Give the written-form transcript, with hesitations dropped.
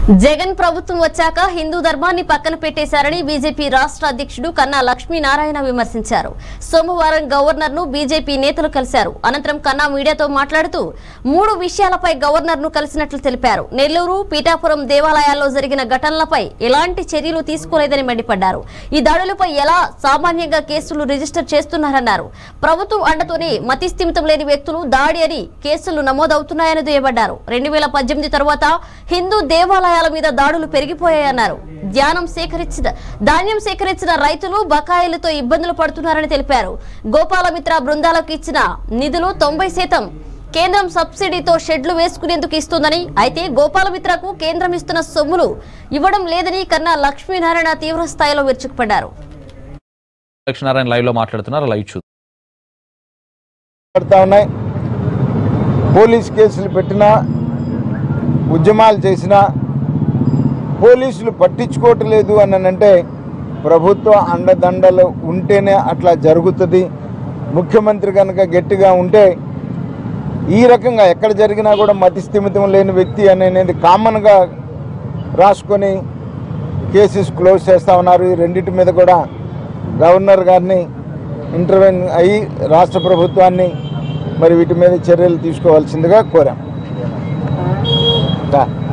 జగన్ ప్రభుత్వం వచ్చాక హిందూ ధర్మాన్ని పక్కన పెట్టేశారని బీజేపీ రాష్ట్ర అధ్యక్షుడు కన్నా లక్ష్మీనారాయణ విమర్శించారు. సోమవారం గవర్నర్ ను బీజేపీ నేతలు కలిశారు. అనంతరం కన్నా మీడియాతో మాట్లాడుతూ 3 విషయాలపై గవర్నర్ ను కలిసినట్లు తెలిపారు. నెల్లూరు, పీఠాపురం దేవాలయాల్లో జరిగిన ఘటనలపై ఎలాంటి చర్యలు తీసుకోలేదని మండిపడ్డారు. ఈ దాడులపై ఎలా సామాన్యంగా కేసులు రిజిస్టర్ చేస్తున్నారన్నారు. ప్రభుత్వం అండతోనే మతిస్థిమితం లేని వ్యక్తులు దాడి అని కేసులు నమోదవుతున్నాయని దుయ్యబడ్డారు. 2018 తర్వాత హిందూ దేవాలయాల మీద దాడులు పెరిగిపోయాయన్నారు. ధాన్యం సేకరించిన రైతులు బకాయిలతో ఇబ్బందులు పడుతున్నారని తెలిపారు. గోపాలమిత్ర బృందాలకు ఇచ్చిన నిధులు 90% కేంద్రం సబ్సిడీతో షెడ్లు వేసుకునేందుకు ఇస్తుందని, అయితే గోపాలమిత్రకు కేంద్రం ఇస్తున్న సొమ్ములు ఇవ్వడం లేదని కన్నా లక్ష్మీనారాయణ తీవ్ర స్థాయిలో విరుచుకుపడ్డారు. లక్ష్మీనారాయణ లైవ్ లో మాట్లాడుతున్నారు. లైవ్ చూద్దాం. పోలీస్ కేసులు పెట్టినా, ఉద్యమాలు చేసినా పోలీసులు పట్టించుకోవట్లేదు అని అంటే ప్రభుత్వ అండదండలు ఉంటేనే అట్లా జరుగుతుంది. ముఖ్యమంత్రి కనుక గట్టిగా ఉంటే ఈ రకంగా ఎక్కడ జరిగినా కూడా మతిస్థిమితం లేని వ్యక్తి అనేది కామన్గా రాసుకొని కేసెస్ క్లోజ్ చేస్తూ ఉన్నారు. ఈ రెండింటి మీద కూడా గవర్నర్ గారిని ఇంటర్వెన్ అయ్యి రాష్ట్ర ప్రభుత్వాన్ని మరి వీటి మీద చర్యలు తీసుకోవాల్సిందిగా కోరాం.